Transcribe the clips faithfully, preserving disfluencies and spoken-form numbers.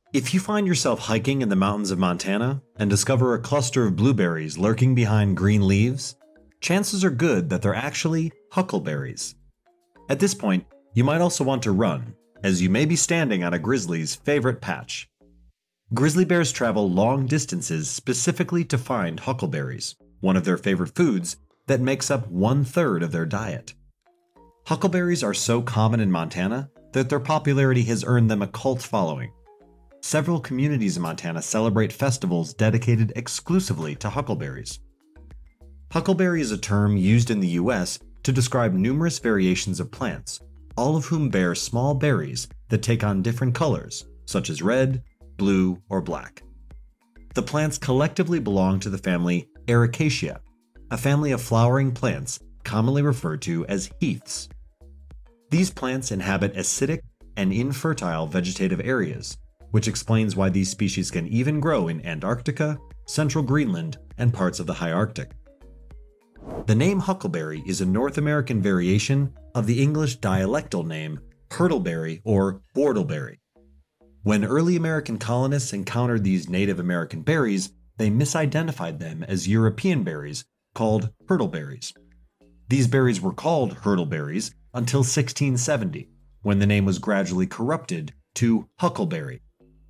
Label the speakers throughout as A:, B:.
A: If you find yourself hiking in the mountains of Montana and discover a cluster of blueberries lurking behind green leaves, chances are good that they're actually huckleberries. At this point, you might also want to run, as you may be standing on a grizzly's favorite patch. Grizzly bears travel long distances specifically to find huckleberries, one of their favorite foods that makes up one-third of their diet. Huckleberries are so common in Montana that their popularity has earned them a cult following. Several communities in Montana celebrate festivals dedicated exclusively to huckleberries. Huckleberry is a term used in the U S to describe numerous variations of plants, all of whom bear small berries that take on different colors, such as red, blue, or black. The plants collectively belong to the family Ericaceae, a family of flowering plants commonly referred to as heaths. These plants inhabit acidic and infertile vegetative areas, which explains why these species can even grow in Antarctica, central Greenland, and parts of the high Arctic. The name huckleberry is a North American variation of the English dialectal name hurtleberry or whortleberry. When early American colonists encountered these Native American berries, they misidentified them as European berries called hurtleberries. These berries were called hurtleberries until sixteen seventy, when the name was gradually corrupted to huckleberry.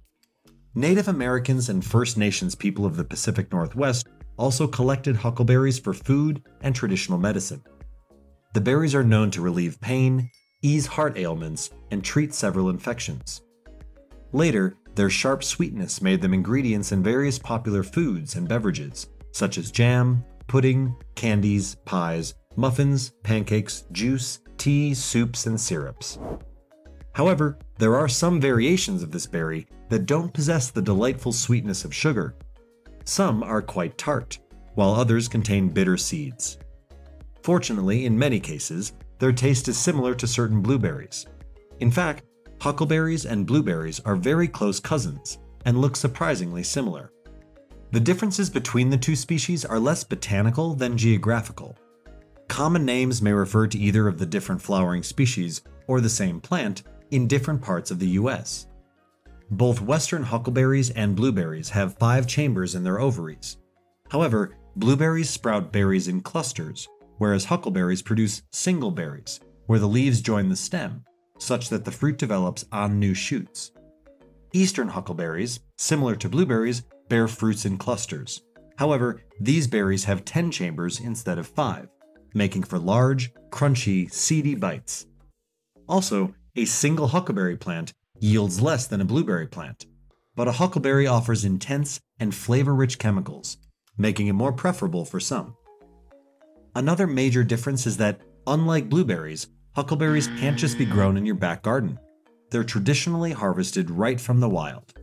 A: Native Americans and First Nations people of the Pacific Northwest also collected huckleberries for food and traditional medicine. The berries are known to relieve pain, ease heart ailments, and treat several infections. Later, their sharp sweetness made them ingredients in various popular foods and beverages, such as jam, pudding, candies, pies, muffins, pancakes, juice, tea, soups, and syrups. However, there are some variations of this berry that don't possess the delightful sweetness of sugar. Some are quite tart, while others contain bitter seeds. Fortunately, in many cases, their taste is similar to certain blueberries. In fact, huckleberries and blueberries are very close cousins and look surprisingly similar. The differences between the two species are less botanical than geographical. Common names may refer to either of the different flowering species or the same plant in different parts of the U S. Both western huckleberries and blueberries have five chambers in their ovaries. However, blueberries sprout berries in clusters, whereas huckleberries produce single berries, where the leaves join the stem, such that the fruit develops on new shoots. Eastern huckleberries, similar to blueberries, bear fruits in clusters. However, these berries have ten chambers instead of five, making for large, crunchy, seedy bites. Also, a single huckleberry plant yields less than a blueberry plant, but a huckleberry offers intense and flavor-rich chemicals, making it more preferable for some. Another major difference is that, unlike blueberries, huckleberries can't just be grown in your back garden. They're traditionally harvested right from the wild.